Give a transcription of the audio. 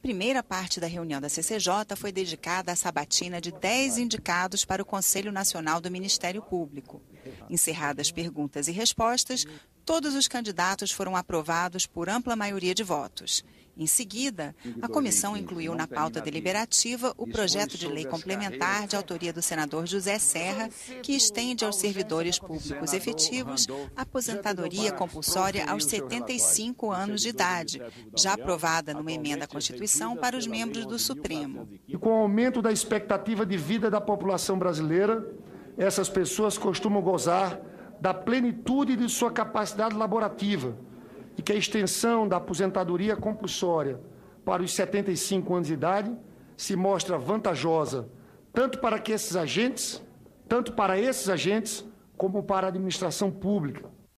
primeira parte da reunião da CCJ foi dedicada à sabatina de 10 indicados para o Conselho Nacional do Ministério Público. Encerradas perguntas e respostas, todos os candidatos foram aprovados por ampla maioria de votos. Em seguida, a comissão incluiu na pauta deliberativa o projeto de lei complementar de autoria do senador José Serra, que estende aos servidores públicos efetivos a aposentadoria compulsória aos 75 anos de idade, já aprovada numa emenda à Constituição para os membros do Supremo. E com o aumento da expectativa de vida da população brasileira, essas pessoas costumam gozar da plenitude de sua capacidade laborativa, e que a extensão da aposentadoria compulsória para os 75 anos de idade se mostra vantajosa tanto para esses agentes como para a administração pública.